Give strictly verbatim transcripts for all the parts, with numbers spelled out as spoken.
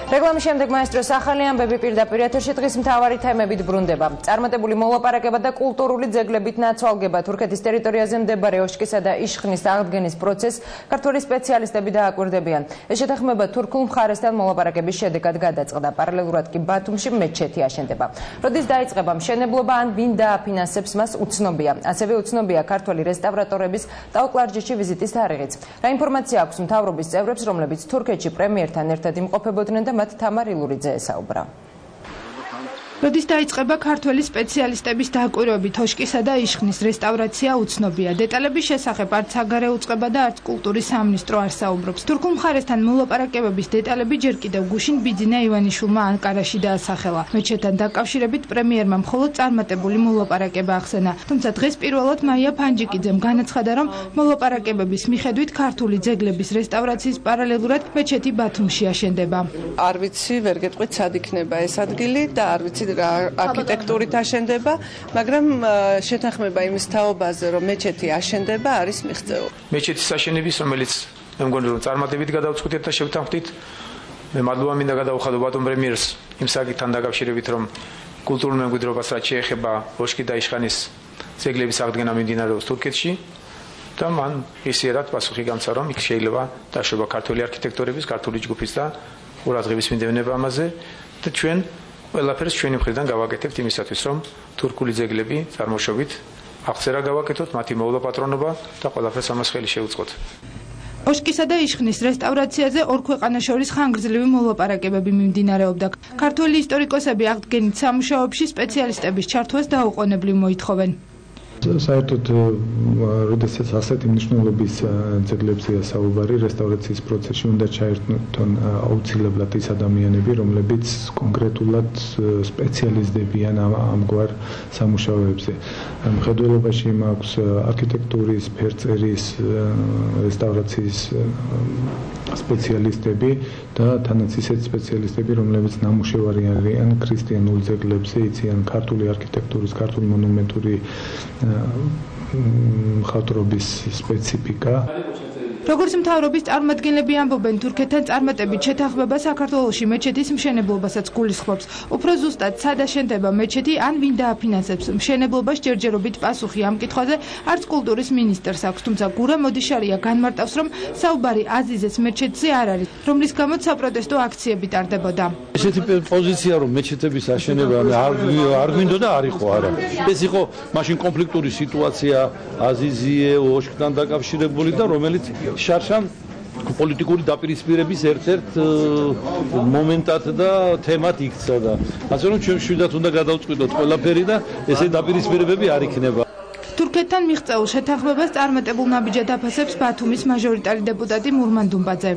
რეკლამის შემდეგ მაესტროს ახალი ამბები პირდაპირ ეთერში დღის მთავარი თემებით ბრუნდება. წარმატებული მოლაპარაკება და კულტურული ძეგლებით ნაცვალგება თურქეთის ტერიტორიაზე მდებარე ოშკისა და იშხნის აღდგენის პროცესს ქართველი სპეციალისტები დააკვირდებიან. ეს შეთანხმება თურქულ მხარესთან მოლაპარაკების შედეგად გადაწყდა. პარალელურად კი ბათუმში მეჩეთი აშენდება. როდის დაიწყება მშენებლობა ან ვინ დააფინანსებს მას უცნობია. ასევე უცნობია ქართველი რესტავრატორების ტაო-კლარჯეთში ვიზიტის თარიღიც. რა ინფორმაცია აქვს მთავრობის წევრებს, რომლებიც თურქეთში პრემიერთან ერთად იმყოფებოდნენ და მათ თამარ ილურიძე ესაუბრა. როდის დაიწყება ქართველი სპეციალისტების დაკვირვებით ოშკისა და იშხნის რესტავრაცია უცნობია. დეტალების შესახებ არც საგარეო უწყება და არც კულტურის სამინისტრო არ საუბრობს. თურქულ მხარესთან მოლაპარაკებების დეტალები ჯერ კიდევ გუშინ ბიძინა ივანიშვილმა ანკარაში დაასახელა. მეჩეთთან დაკავშირებით პრემიერმა მხოლოდ წარმატებული მოლაპარაკება ახსენა. თუმცა დღეს პირველად მაია ფანჯიკიძემ განაცხადა, რომ მოლაპარაკებების მიხედვით ქართული ძეგლების რესტავრაციის პარალელურად მეჩეთი ბათუმში აშენდება. არ ვიცი, ვერ გეტყვით, სად იქნება ეს ადგილი და არ ვიცი არქიტექტურით აშენდება, მაგრამ შეთანხმება იმის თაობაზე, რომ მეჩეთი აშენდება, არის მიღწეული. მეჩეთის აშენების, რომელიც მე მგონი რომ წარმატებით გადავწყვიტეთ და შევთანხმდით. მე მადლობა მინდა გადავუხადო ბათუმ პრემიერს იმ საკითხთან დაკავშირებით, რომ კულტურულ მემკვიდრეობას რაც შეეხება ოშკი და იშხანის ძეგლების აღდგენა მიმდინარეობს თურქეთში და მან ისიერად პასუხი გამცა, რომ იქ შეიძლება დაშვება ქართული არქიტექტორების, ქართული ჯგუფის და ყურადღების მიდევნება ამაზე და ჩვენ ყველაფერს ჩვენი მხრიდან გავაკეთებთ იმისათვის, რომ თურქული ძეგლები წარმოშობით აღწერა გავაკეთოთ, მათი მოვლა-პატრონობა და ყველაფერს ამას ხელი შევუწყოთ. ოშკისა და იშხნის რესტავრაციაზე ორ ქვეყანას შორის ხანგრძლივი მოლაპარაკებები მიმდინარეობდა. ქართველი ისტორიკოსები აღდგენით სამუშაოებში სპეციალისტების ჩართვას დაუყოვნებლივ მოითხოვენ. საერთოდ როდესაც ასეთი მნიშვნელობის ძეგლებზეა საუბარი, რესტავრაციის პროცესში უნდა ჩაერთონ აუცილებლად ის ადამიანები, რომლებიც კონკრეტულად სპეციალიზდებიან ამგვარ სამუშაოებზე. მხედველობაში მაქვს არქიტექტურის, ფერწერის, რესტავრაციის სპეციალისტები და თანაც ისეთ სპეციალისტები, რომლებიც ნამუშევარი არიან ქრისტიანულ ძეგლებზე, იციან ქართული არქიტექტურის, ქართული მონუმენტური მხატვრობის სპეციფიკა. როგორც მთავრობის წარმომადგენლები ამბობენ, თურქეთთან წარმატებით შეთანხმება საქართველოში მეჩეთის მშენებლობასაც გულისხმობს. უფრო ზუსტად, სად აშენდება მეჩეთი ან ვინ დააფინანსებს მშენებლობას ჯერჯერობით პასუხი ამ კითხვაზე არც კულტურის მინისტრს აქვს, თუმცა გურა მოდიშარია განმარტავს, რომ საუბარი აზიზეს მეჩეთზე არ არის, რომლის გამოც საპროტესტო აქციები ტარდებოდა. ესეთი პოზიცია, რომ მეჩეთების აშენება არ გვინდოდა, არ იყო არა. ეს იყო მაშინ კონფლიქტური სიტუაცია აზიზიე ოშკთან დაკავშირებული და რომელიც შარშან პოლიტიკური დაპირისპირების ერთ-ერთ მომენტად და თემად იქცა და ასე რომ ჩვენ შვიდად უნდა გადავწყვიტოთ ყველაფერი და ესე დაპირისპირებები არ იქნება. თურქეთთან მიღწეულ შეთანხმებას წარმატებულ ნაბიჯად აფასებს ბათუმის მაჟორიტარი დეპუტატი მურმან დუმბაძე.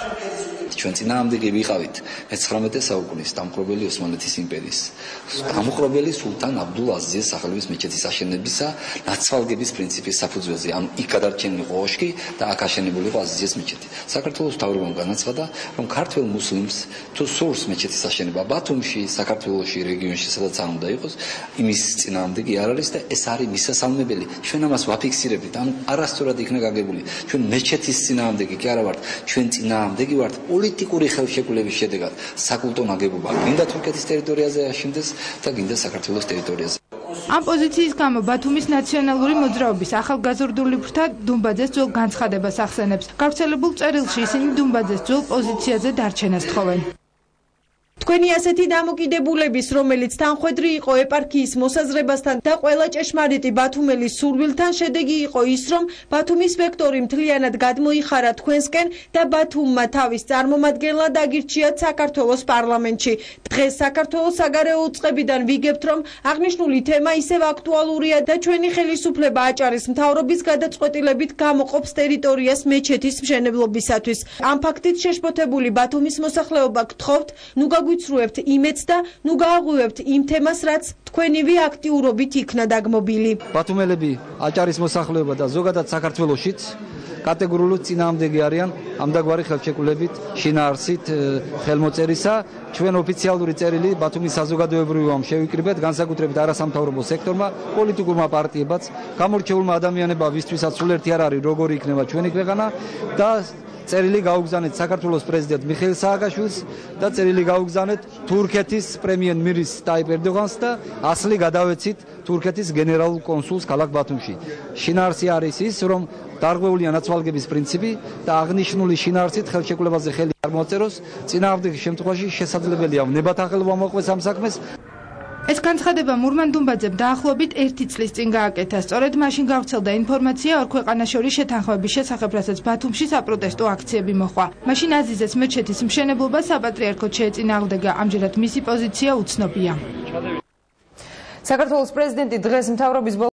ჩვენ წინააღმდეგი ვიყავით მეცხრამეტე საუკუნის დამხრობელი ოსმალეთის იმპერიის დამხრობელი სულთან აბდულ აზიზის სახელობის მეჩეთის აშენებისა ნაცვალგების პრინციპის საფუძველზე. ანუ იქ გადარჩენილი იყო ოშკი და აქ აშენებული იყო აზიზის მეჩეთი. საქართველოს მთავრობამ განაცხადა, რომ ქართველ მუსლიმს თუ სურს მეჩეთის აშენება ბათუმში, საქართველოში, რეგიონში, სადაც არ უნდა იყოს, იმის წინააღმდეგი არ არის და ეს არის მისასალმებელი. ჩვენ ამას ვაფიქსირებთ. ანუ არასწორად იქნა გაგებული. ჩვენ მეჩეთის წინააღმდეგი კი არა ვართ, ჩვენ წინააღმდეგი ვართ პოლიტიკური ხელშეკრულების შედეგად საკულტო ნაგებობა გინდა თურქეთის ტერიტორიაზე აშენდეს და გინდა საქართველოს ტერიტორიაზე. ამ პოზიციის გამო ბათუმის ნაციონალური მოძრაობის ახალგაზრდული ფრთა დუმბაძეს ძველ განცხადებას ახსენებს. გავრცელებულ წერილში ისინი დუმბაძეს ძველ პოზიციაზე დარჩენას თხოვენ. თქვენი ასეთი დამოკიდებულების, რომელიც თანხვედრი იყო ეპარქიის მოსაზრებასთან და ყველა ჭეშმარიტი ბათუმელის სურვილთან, შედეგი იყო ის, რომ ბათუმის ვექტორი მთლიანად გადმოიხარა თქვენსკენ და ბათუმმა თავის წარმომადგენლად აგირჩიათ საქართველოს პარლამენტში. დღეს საქართველოს საგარეო უწყებიდან ვიგებთ, რომ აღნიშნული თემა ისევ აქტუალურია და ჩვენი ხელისუფლება აჭარის მთავრობის გადაწყვეტილებით გამოყოფს ტერიტორიას მეჩეთის მშენებლობისათვის. ამ ფაქტით შეშფოთებული ბათუმის მოსახლეობა გთხოვთ, ნუ გვიცრუებთ იმედს და ნუ გააღვივებთ იმ თემას, რაც თქვენივე აქტიურობით იქნა დაგმობილი. ბათუმელები, აჭარის მოსახლეობა და ზოგადად საქართველოშიც კატეგორიულად წინააღმდეგი არიან ამდაგვარი ხელშეკრულებით შინაარსით ხელმოწერისა. ჩვენ ოფიციალური წერილი ბათუმის საზოგადოებრივმა შევიკრიბეთ, განსაკუთრებით არასამთავრობო სექტორმა, პოლიტიკურმა პარტიებაც, გამორჩეულმა ადამიანებმა, ვისთვისაც სულ ერთი არ არის, როგორი იქნება ჩვენი ქვეყანა და წერილი გაუგზავნეთ საქართველოს პრეზიდენტ მიხეილ სააკაშვილს და წერილი გაუგზავნეთ თურქეთის პრემიერ-მინისტრ ტაიპ ერდოღანს და ასლი გადავეცით თურქეთის გენერალურ კონსულს ქალაქ ბათუმში. შინაარსი არის ის, რომ დარღვეულია ნაცვალგების პრინციპი და აღნიშნული შინაარსით ხელშეკრულებაზე ხელი არ მოაწეროს, წინააღმდეგ შემთხვევაში შესაძლებელია ნებათაღელვა მოყვეს ამ საქმეს. ეს განცხადება მურმან დუმბაძემ დაახლოებით ერთი წლის წინ გააკეთა. სწორედ მაშინ გავრცელდა ინფორმაცია ორ ქვეყანას შორის შეთანხმების შესახებ, რასაც ბათუმში საპროტესტო აქციები მოხდა. მაშინ აზიზეს მეჩეთის მშენებლობას საპატრიარქოდ შეეწინააღმდეგა. ამჯერად მისი პოზიცია უცნობია. საქართველოს პრეზიდენტი დღეს მთავრობის